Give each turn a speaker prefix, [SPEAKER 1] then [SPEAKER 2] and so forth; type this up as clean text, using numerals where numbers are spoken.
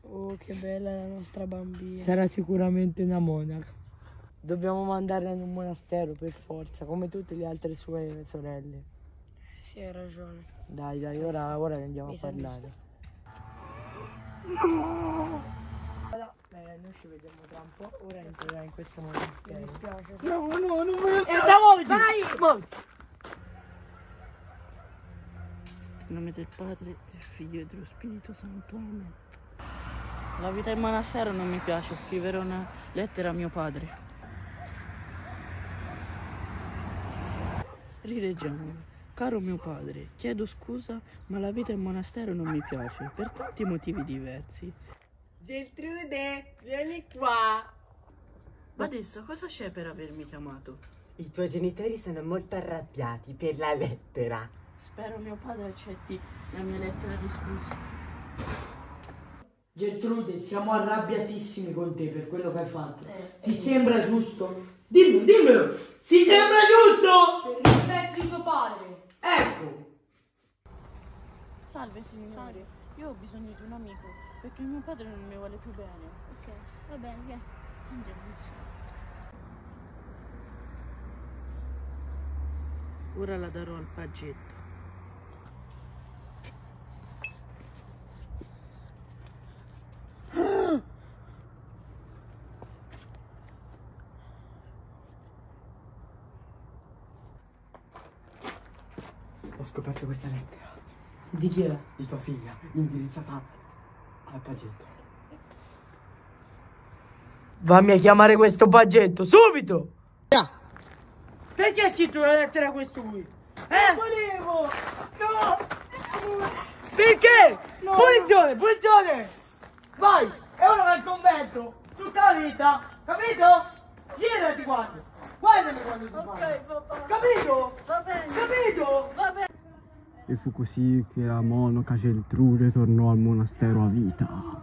[SPEAKER 1] Oh, che bella la nostra bambina.
[SPEAKER 2] Sarà sicuramente una monaca. Dobbiamo mandarla in un monastero per forza, come tutte le altre sue sorelle.
[SPEAKER 1] Sì, hai ragione.
[SPEAKER 2] Dai, ora ne andiamo a
[SPEAKER 1] Mi sa
[SPEAKER 2] parlare. Noi ci vediamo tra un po', ora entrerà in questo monastero.
[SPEAKER 1] Mi dispiace.
[SPEAKER 2] No, non voglio. Vai! In nome del Padre, del Figlio e dello Spirito Santo. Amen. La vita in monastero non mi piace, scriverò una lettera a mio padre. Rileggiamola. Caro mio padre, chiedo scusa, ma la vita in monastero non mi piace, per tanti motivi diversi.
[SPEAKER 3] Geltrude, vieni qua.
[SPEAKER 2] Ma adesso cosa c'è per avermi chiamato?
[SPEAKER 3] I tuoi genitori sono molto arrabbiati per la lettera.
[SPEAKER 2] Spero mio padre accetti la mia lettera di scusa. Gertrude, siamo arrabbiatissimi con te per quello che hai fatto. Ti sembra giusto? Dimmelo! Ti sembra giusto?
[SPEAKER 1] Per rispetto di tuo padre.
[SPEAKER 2] Ecco! Salve signore, io ho bisogno di un amico, perché mio padre non mi vuole più bene.
[SPEAKER 1] Ok, va bene, via.
[SPEAKER 2] Andiamo insieme. Ora la darò al paggetto.
[SPEAKER 3] Ho scoperto questa lettera
[SPEAKER 2] Di chi è?
[SPEAKER 3] di tua figlia, indirizzata al paggetto.
[SPEAKER 2] Vammi a chiamare questo paggetto, subito! Perché hai scritto una lettera a questo qui? Volevo! No! Perché? No. Punizione! Vai! E ora vai al convento! Tutta la vita! Capito? Girati quando! Guardami quando ti parlo! Ok, papà! Capito? Va bene! Capito? Va bene!
[SPEAKER 3] E fu così che la monaca Geltrude tornò al monastero a vita.